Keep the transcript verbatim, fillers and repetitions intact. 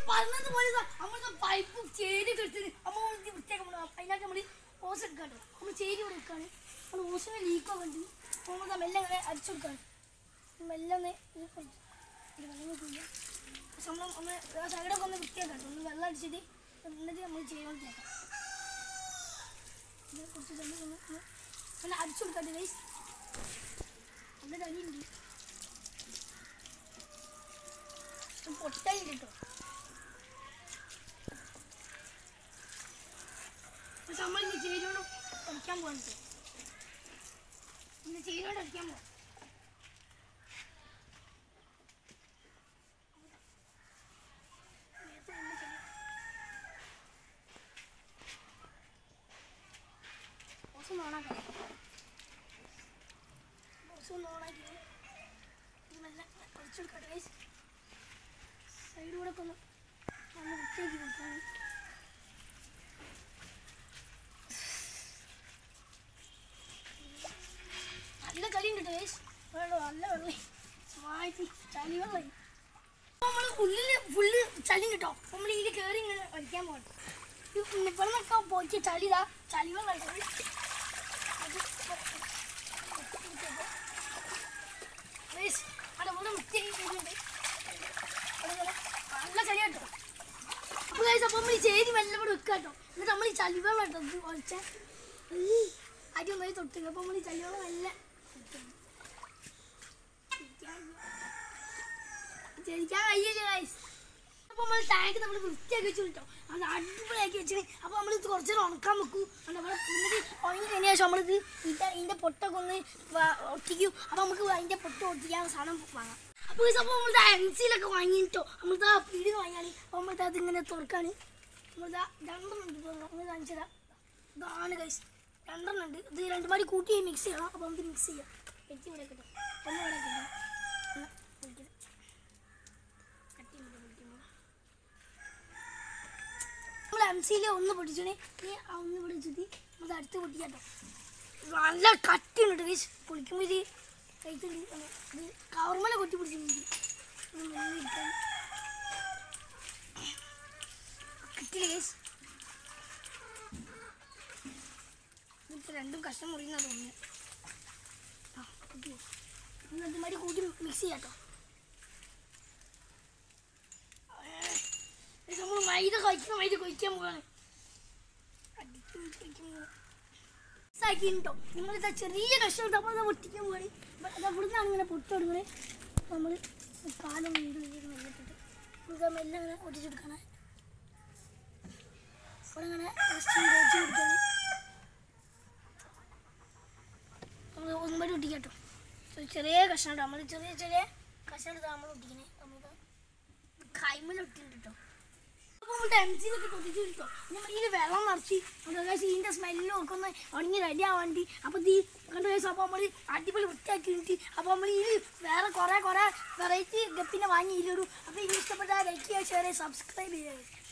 പറഞ്ഞതുപോലെ നമ്മൾ പൈപ്പ് ചേരി എടുത്തിന് നമ്മൾ വൃത്തിയാക്കാൻ പോകണം. അതിനകത്ത് നമ്മൾ ഓസ് എടുക്കാട്ടോ. നമ്മൾ ചേരി ഇവിടെ എടുക്കാണ്. നമ്മൾ ഓസിന് ലീക്കൊക്കെ ഉണ്ട്. നമ്മൾ മെല്ലെ അങ്ങനെ അടിച്ചു കൊടുക്കാണ്. മെല്ലെ ഒന്ന് വെള്ളം കുഴിയാം. നമ്മൾ ഒന്ന് സൈഡൊക്കെ ഒന്ന് വൃത്തിയാക്കാം. ഒന്ന് വെള്ളം അടിച്ചിട്ട് എന്നിട്ട് നമ്മൾ ചെയ്യാൻ കേൾക്കാം. കുറച്ച് തന്നെ ഒന്ന് ഒന്ന് അടിച്ചു കൊടുക്കാട്ടെ ഗൈസ്. എന്നിട്ട് അരിയുണ്ട് പൊട്ടായിട്ട് കേട്ടോ. നമ്മൾ ഇന്ന് ചേരിയോട് അടിക്കാൻ പോകാൻ കേട്ടോ. ഇന്ന് ചേരിയോട് അടിക്കാൻ പോകാം. ഓസം ഓണാക്കാം. ഓസം ഓണാക്കി നല്ല അടിച്ചെടുക്കട്ടെ ഗൈസ്. സൈഡിലൂടെ ഒക്കെ ഒന്ന് നല്ല വൃത്തിയാക്കി കൊടുക്കാം. നല്ല കളിയുണ്ട് കേട്ടോ ഗൈസ്. നല്ല വെള്ളം വായിച്ച് ചളി വെള്ളം. നമ്മൾ ഉള്ളില് ഫുള്ള് ചളി കിട്ടോ. നമ്മൾ ഇതിൽ കയറി ഇങ്ങനെ കളിക്കാൻ പോകണം. ഇവിടെ നിന്നൊക്കെ പോയിട്ട് ചളി ഇതാ ചളി വെള്ളം അവിടെ ഇവിടെ വൃത്തിയാക്കി നല്ല ചളി കേട്ടോ. അപ്പോൾ ഗൈസ് അപ്പോൾ നമ്മൾ ഈ ചേരി മെല്ലെ ഇവിടെ വെക്കുക കേട്ടോ. എന്നിട്ട് നമ്മൾ ഈ ചളി വെള്ളം കേട്ടോ ഒഴിച്ച അരി ഒന്നായി തൊട്ട്. അപ്പോൾ നമ്മൾ ഈ ചളി വെള്ളം നല്ല ജനിക്കാൻ കഴിയില്ല ഗൈസ്. അപ്പോൾ നമ്മൾ ടാങ്ക് നമ്മൾ വൃത്തിയാക്കി വെച്ചു കേട്ടോ. അത് അടിപൊളിയാക്കി വെച്ചിട്ട് അപ്പോൾ നമ്മൾ ഇത് കുറച്ച് ഉണക്കാൻ വെക്കും. നമ്മൾ എന്നിട്ട് ഉണങ്ങി കഴിഞ്ഞ ശേഷം നമ്മളിത് ഇതിൻ്റെ ഇതിൻ്റെ പൊട്ടൊക്കെ ഒന്ന് ഒട്ടിക്കും. അപ്പോൾ നമുക്ക് അതിൻ്റെ പൊട്ട് ഒട്ടിക്കാൻ സാധനം വാങ്ങാം. അപ്പോൾ അപ്പോൾ നമ്മളിത് എൻസിയിലൊക്കെ വാങ്ങിയിട്ടോ. നമ്മളിത് ആ പീടിന്ന് വാങ്ങിയാണ്. അപ്പോൾ നമ്മളിത് അതിങ്ങനെ തുറക്കാണ്. നമ്മളിതാ രണ്ടെണ്ണം ഉണ്ട്. നമ്മൾ കാണിച്ചതാ ഇതാണ് ഗൈസ്. രണ്ടെണ്ണം ഉണ്ട്. ഇത് രണ്ടുമാടി കൂട്ടി മിക്സ് ചെയ്യണം. അപ്പോൾ നമുക്ക് മിക്സ് ചെയ്യാം. വെച്ച് ഇവിടെ കിട്ടും. ഒന്ന് ഇവിടെ കിട്ടും. നമ്മൾ എം സിയിൽ ഒന്ന് പൊട്ടിച്ചോണേ. ഇനി ആ ഒന്ന് പൊടിച്ചിട്ട് നമ്മൾ അടുത്ത് പൊട്ടിക്കാട്ടോ. നല്ല കട്ടിയുണ്ട് ഗൈസ്. പൊളിക്കുമ്പോൾ ഇത് കഴിച്ചിട്ട് ഇത് കവർമല കൊട്ടി പിടിച്ചിട്ടുണ്ട്. കിട്ടില്ല ഗൈസ്. ഇപ്പം രണ്ടും കഷ്ണം മുറിയുന്ന തോന്നുന്നു. ആ കിട്ടിയോ. ഇന്ന് അതുമാതിരി കൂട്ടി മിക്സ് ചെയ്യാട്ടോ. നമ്മൾ മൈദ കഴിക്കുന്ന മൈദ കഴിക്കാൻ പോവാണ്. ട്ടോ നമ്മളിതാ ചെറിയ കഷ്ണം ഇട്ട് അപ്പോൾ അത് പൊട്ടിക്കാൻ പോവാണ്. അത് അവിടെ നിന്നാണ് ഇങ്ങനെ പൊട്ടി കൊടുക്കുന്നത്. നമ്മൾ കാലം വീട് വീട് മെല്ലിട്ടിട്ട് നമുക്ക് മെല്ലെ അങ്ങനെ ഒട്ടിച്ചെടുക്കണം. അവിടെ അങ്ങനെ തേച്ച് കൊടുക്കണം. നമ്മൾ ഒന്നുകൂടി ഒട്ടിക്കാട്ടോ. ചെറിയ കഷ്ണം നമ്മൾ ചെറിയ ചെറിയ കഷ്ണം എടുത്താൽ നമ്മൾ ഒട്ടിക്കണേ. നമുക്ക് കൈമലൊട്ടിണ്ട് കേട്ടോ. അപ്പോൾ നമ്മുടെ എം സിയിലൊക്കെ പൊട്ടിച്ചു കിട്ടോ. നമ്മൾ ഇതിൽ വെള്ളം നിറച്ച് ഗൈസ് ഇതിൻ്റെ സ്മെല്ലും ഒക്കെ ഒന്ന് ഉണങ്ങി റെഡി ആവാൻ വേണ്ടി. അപ്പോൾ ഈ കണ്ടു ഗൈസ്. അപ്പോൾ നമ്മൾ അടിപൊളി വൃത്തിയാക്കിയിട്ട് അപ്പോൾ നമ്മൾ ഇതിൽ വേറെ കുറേ കുറേ വെറൈറ്റി ഗപ്പിനെ വാങ്ങി ഇതിലിടും. അപ്പോൾ ഇത് ഇഷ്ടപ്പെട്ടാൽ ലൈക്ക് ചെയ്യുക, ഷെയർ ചെയ്യുക, സബ്സ്ക്രൈബ് ചെയ്യുക.